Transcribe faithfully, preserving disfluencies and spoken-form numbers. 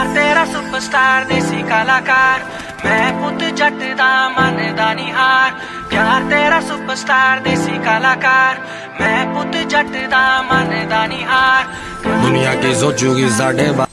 प्यार तेरा सुपरस्टार देसी कलाकार, मैं पुत जट दा मन दा निहार। प्यार तेरा सुपरस्टार देसी कलाकार, मैं पुत जट दा मन दा निहार। दुनिया की सोचूगी साढ़े